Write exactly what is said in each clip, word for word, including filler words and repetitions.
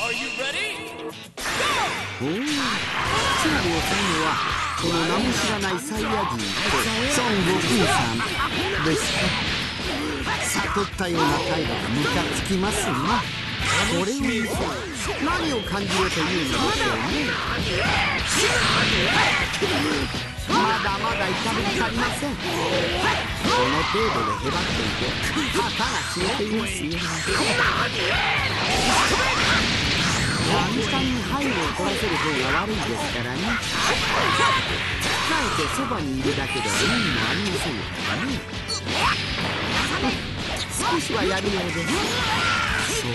おお、勝負をするのはこの名も知らないサイヤ人と孫悟空さんですか。悟ったような態度がムカつきますな。これを見て何を感じろというのでしょうね。まだまだ痛みが足りません。この程度でへばっていて肩が消えていますよ。簡単に背後を取らせる方が悪いですからね。かえってそばにいるだけでは意味もありませんからね。少しはやるようです。そう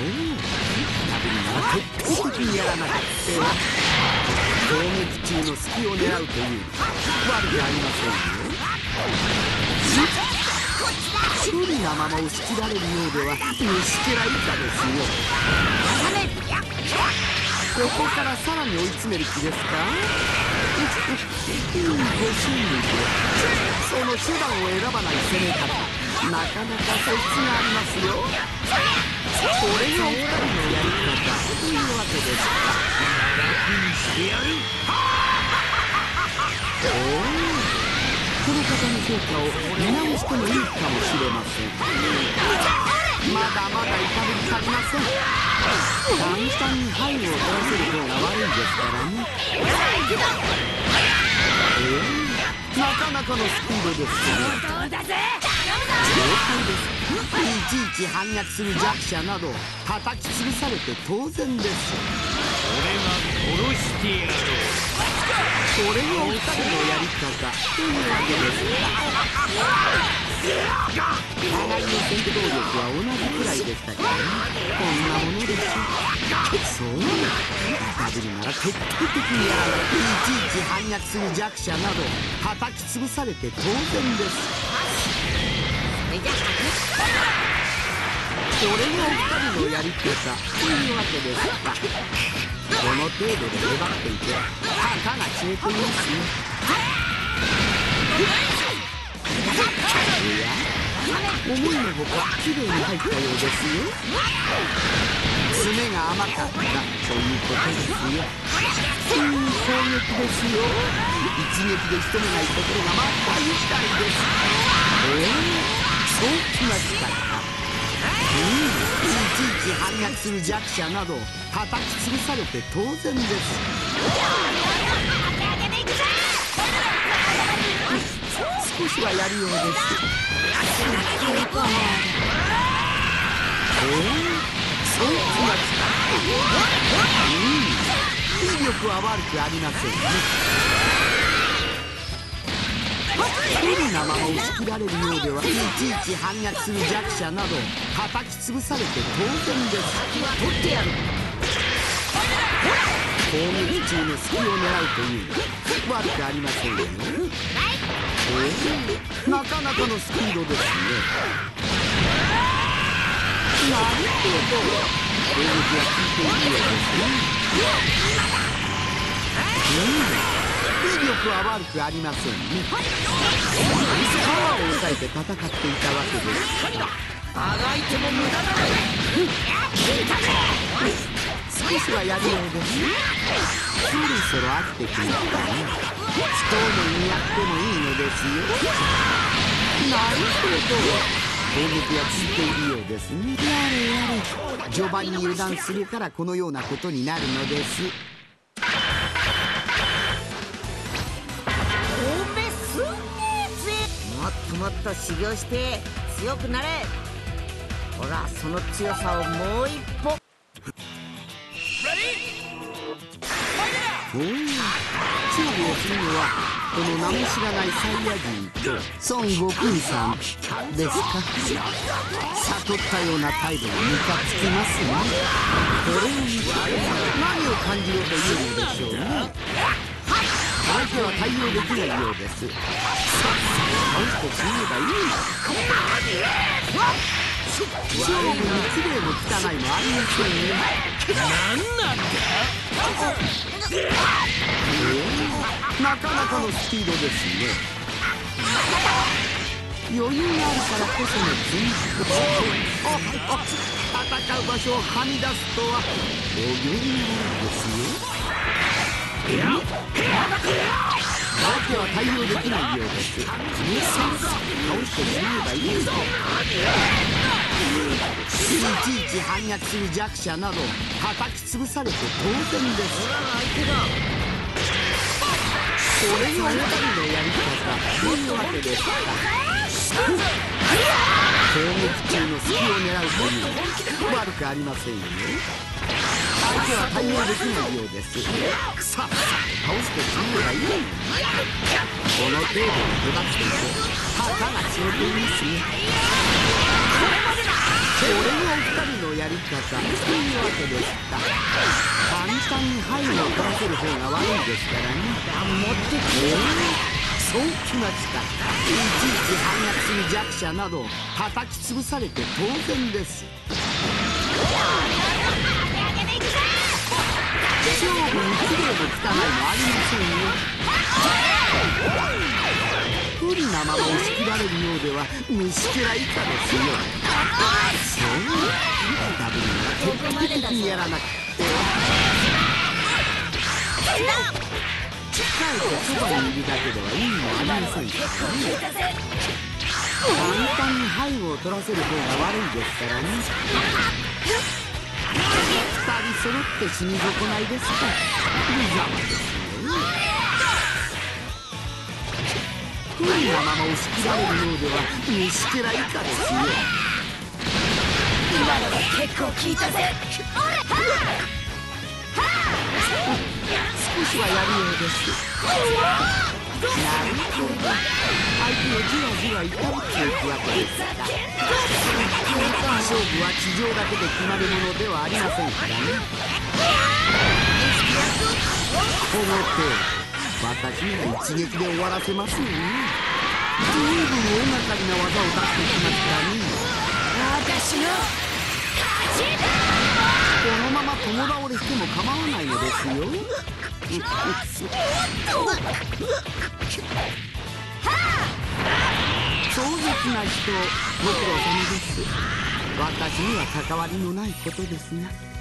徹底的にやらなかった攻撃中の隙を狙うという悪くありませんよ。一人なまま押し切られるようでは虫けら以下ですよ。ここからさらに追い詰める気ですか。いいご心理でその手段を選ばない攻め方、なかなか素質がありますよ。これがお二人のやり方というわけですか。おお、この方の評価を見直してもいいかもしれません。まだまだ痛み足りません。簡単に背後を取らせる方が悪いですからね。えー、なかなかのスピードですね。了解です。いちいち反逆する弱者など叩き潰されて当然です。 俺が殺してやろう。 これがお二人のやり方というわけですか。互いの戦闘力は同じくらいでしたからね。こんなものです。そう、ダブルなら徹底的にやらない。いちいち反逆する弱者など叩き潰されて当然です。これがお二人のやり方というわけですか。この程度で粘っていて肩が消えていますね。いや、思いのほかきれいに入ったようですよ。爪が甘かったということですよ。いい攻撃ですよ。一撃で仕留めないところがまた愉快です。えー、そうきましたか。うん、いちいち反逆する弱者など叩き潰されて当然です。少しはやるようです。えー、そうきました。うん、威力は悪くありませんね。一人なまま押し切られるようではいちいち反逆する弱者など叩き潰されて当然です。取ってやる。攻撃中の隙を狙うという悪くありませんよ。えー、なかなかのスピードですね。なるほど、攻撃は効いているようですね。うん、威力は悪くありませんね。パワーを抑えて戦っていたわけです。 あがいても無駄だ。 少しはやるようです。そろそろ飽きてきましたね。一目にやってもいいのですよ。なるほど、攻撃は続いているようですね。やれやれ、序盤に油断するからこのようなことになるのです。 もっともっと修行して強くなれ。ほら、その強さをもう一歩。 おお、勝負をするのはこの名も知らないサイヤ人と孫悟空さんですか。悟ったような態度がムカつきますね。これを見て何を感じろというのでしょうね。相手は対応できないようです。さっさと倒してしまえばいい。勝負に綺麗も汚いもありませんよ。 なんなんだ。 えー、なかなかのスピードですね。余裕があるからこその全力です。ああ戦う場所をはみ出すとはお行儀悪いですよ。相手は対応できないようです。にさんさ倒してしまえばいいぞ。いちいち反逆する弱者など叩き潰されて当然です。これがお二人のやり方というわけです。攻撃中の隙を狙うという悪くありませんよ。相手は対応できないようです。さあさあ倒してしまえばいい。この程度に育っていてたかが知れていますね。これがお二人のやり方というわけでした。簡単に背後を取らせる方が悪いですからね。持ってくれ。そうきました。いちいち反逆する弱者など叩き潰されて当然です。勝負に綺麗も汚いもありませんよ。不利なまま押し切られるようでは虫けら以下ですよ。そうダブルには徹底的にやらなくては。帰ってそばにいるだけでは意味もありませんからね。簡単に背後を取らせる方が悪いですからね。二人揃って死に損ないですか。無様ですよ。不利なまま押し切られるようでは虫けら以下ですよ。 今のは結構効いたぜ。 少しはやるようです。なるほど。相手をじわじわ痛めていくわけですか。勝負は地上だけで決まるものではありませんからね。この程度私には一撃で終わらせますよね。随分大掛かりな技を出してきましたね。 私の勝ちだ。 このまま共倒れしても構わないのですよ。壮絶な人、ご苦労様です。私には関わりのないことですが。